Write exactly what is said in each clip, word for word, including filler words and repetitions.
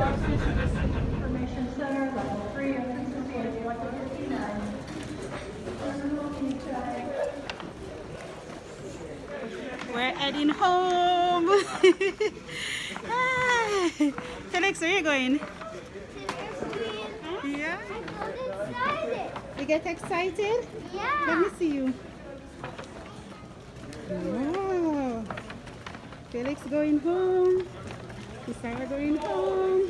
Information Center, level three, entrances gate, level fifty-nine. We're heading home. Hi. Felix, where are you going? Yeah? You get excited? Yeah. Let me see you. Wow. Felix going home. Sarah going home.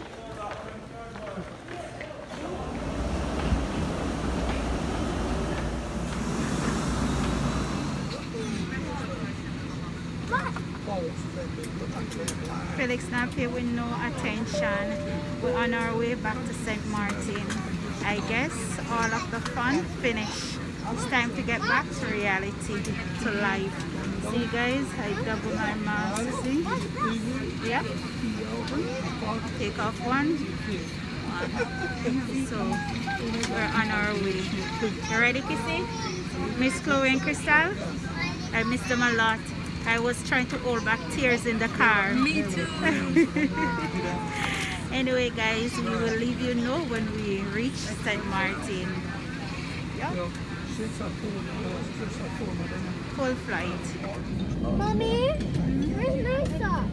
Felix not here with no attention. We're on our way back to Saint Maarten. I guess all of the fun finished. It's time to get back to reality, to life. See guys, I double my mask, see? Yeah? Take off one. So, we're on our way. You ready, Kissy? Miss Chloe and Crystal? I miss them a lot. I was trying to hold back tears in the car. Me too. Anyway guys, we will leave you know when we reach Saint Maarten. Yeah. Full flight. Mommy, where's Lisa?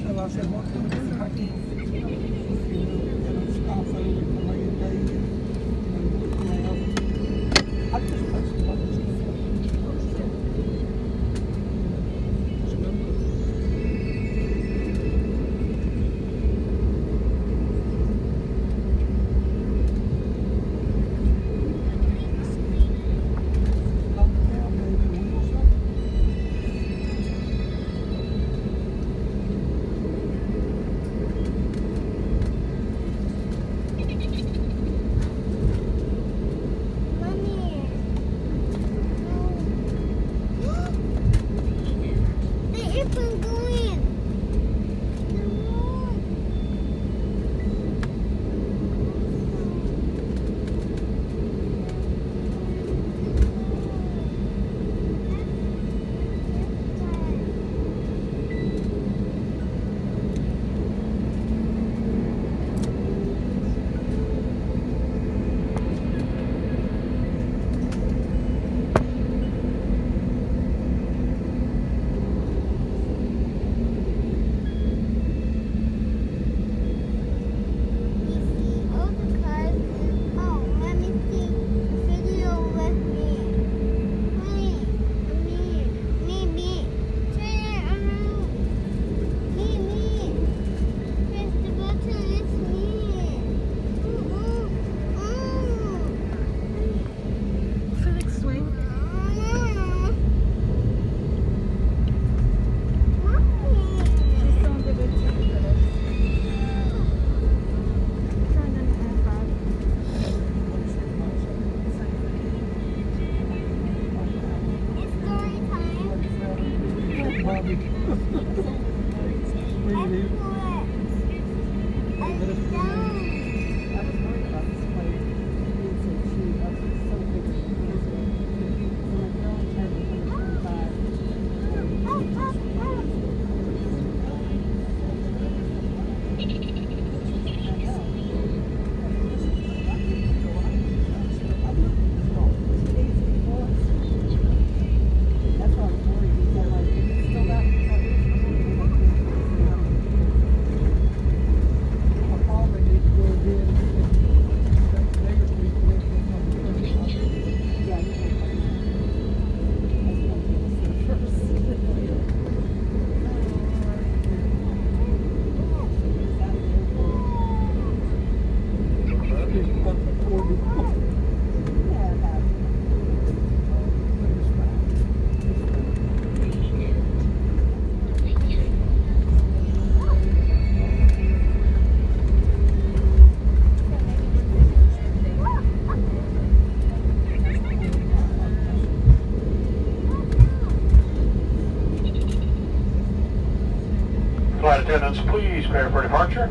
Flight attendants, please prepare for departure.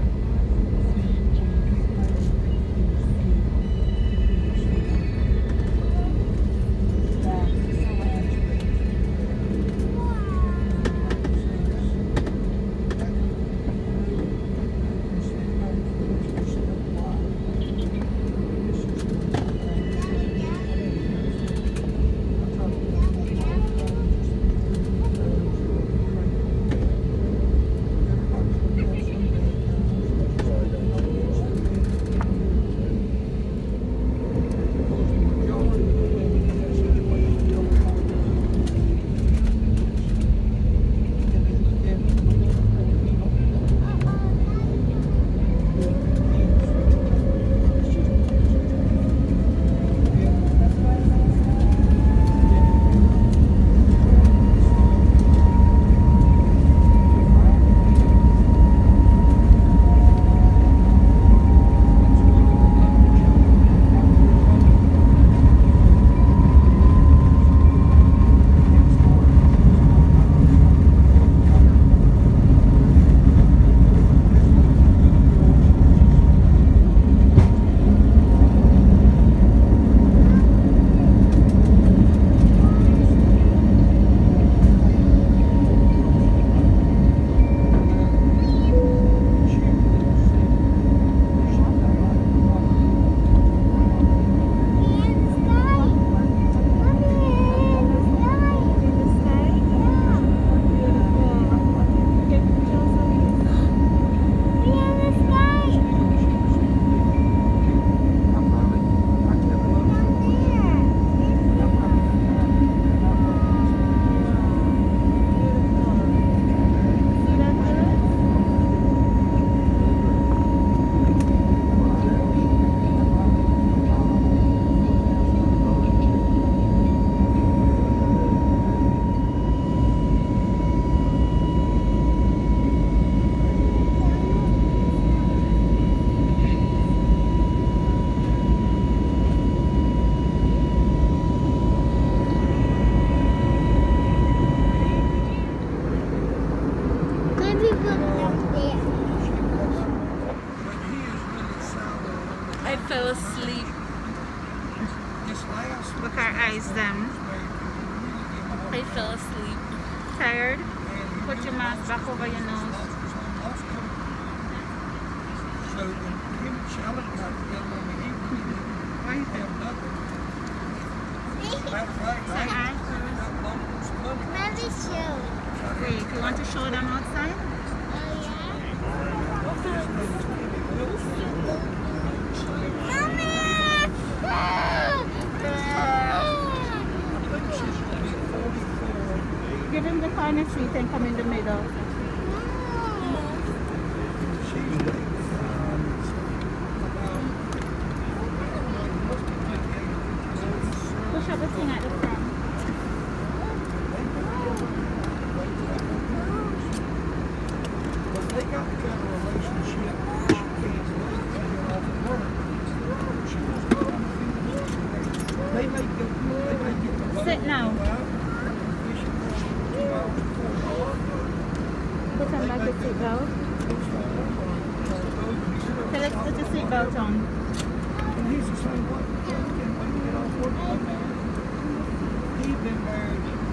fell asleep. Look her eyes them. I fell asleep. Tired? Put your mask back over your nose. So when him and Charlotte got together on the evening, they have nothing. Matter of fact, I ain't got loans of money. Maybe show. Wait, you want to show them outside? Oh, Give him the corner seat and come in the middle. Push up the thing at the front. But they got the kind of relationship she can't leave to get off of work. She wants to come and they may get, they may get the boat Sit now. go out, fishing for two hours before dark. Put on like a seatbelt. Okay, let's put the seatbelt on. And he's the same way. He can't wait to get off work. He's been married